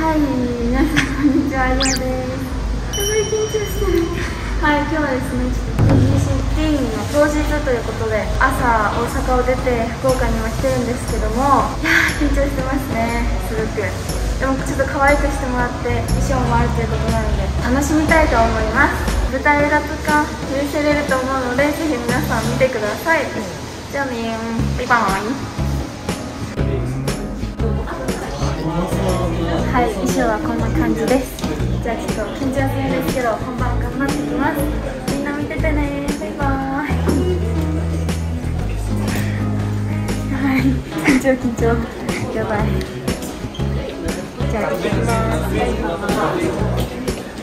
はい、皆さんこんにちは、ありです。すごい緊張してる。はい、今日はですね、TGC の当日ということで、朝大阪を出て福岡にも来てるんですけども、いやー緊張してますね、すごく。でもちょっと可愛くしてもらって衣装もあるということなので楽しみたいと思います。舞台裏とか許せれると思うので、ぜひ皆さん見てください。じゃあねー、バイバイ。はい、衣装はこんな感じです。じゃあちょっと緊張するんですけど本番頑張っていきます。みんな見ててね、バイバーイ。はい、緊張やばい。じゃあ行ってきます。バイバーイ。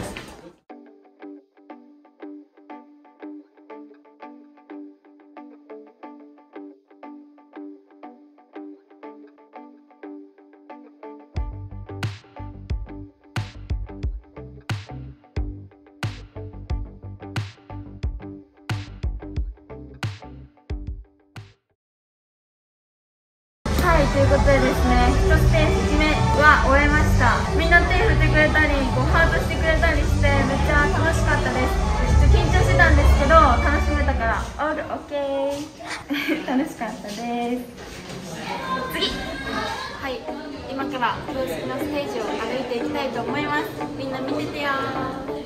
はい、ということでですね、1ステージ目は終えました。みんな手振ってくれたり、ハートしてくれたりして、めっちゃ楽しかったです。ちょっと緊張してたんですけど、楽しめたから、オッケー楽しかったです。次はい、今から公式のステージを歩いていきたいと思います。みんな見ててよー。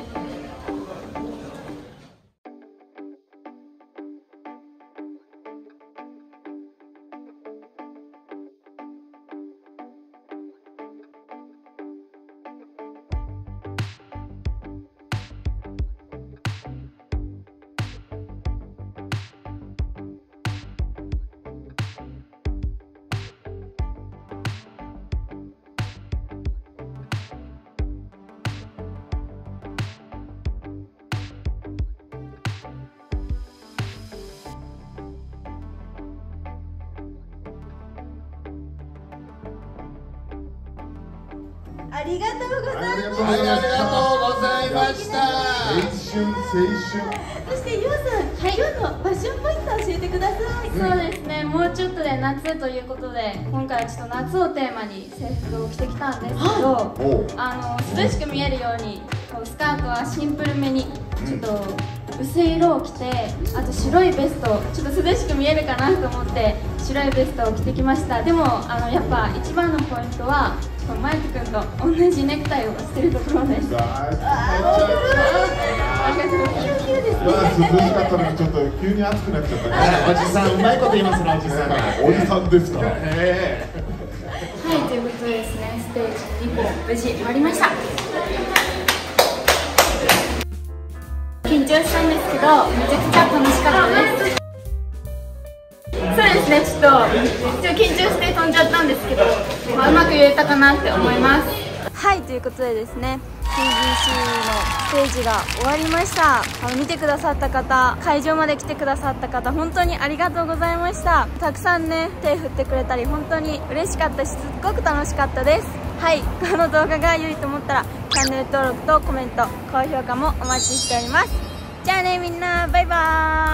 ありがとうございます。 ありがとうございました。青春。 そしてゆうさん、今日のファッションポイント教えてください。 そうですね、もうちょっとで夏ということで、今回はちょっと夏をテーマに制服を着てきたんですけど、涼しく見えるようにこうスカートはシンプルめにちょっと薄い色を着て、あと白いベスト、ちょっと涼しく見えるかなと思って白いベストを着てきました。でもやっぱ一番のポイントはマイク君と同じネクタイをしてるところです。ありがとうございます。 涼しかったのにちょっと急に暑くなっちゃったね。 おじさんうまいこと言いますね、おじさん。 おじさんですから。はい、 ということでですね、ステージ2個無事終わりました。緊張したんですけど、めちゃくちゃ楽しかったです。そうですね、ちょっと緊張して飛んじゃったんですけど、うまく言えたかなって思います。はい、ということでですね、TGC のステージが終わりました。見てくださった方、会場まで来てくださった方、本当にありがとうございました。たくさんね、手振ってくれたり、本当に嬉しかったし、すっごく楽しかったです。はい、この動画が良いと思ったら、チャンネル登録とコメント、高評価もお待ちしております。じゃあね、みんな、バイバーイ。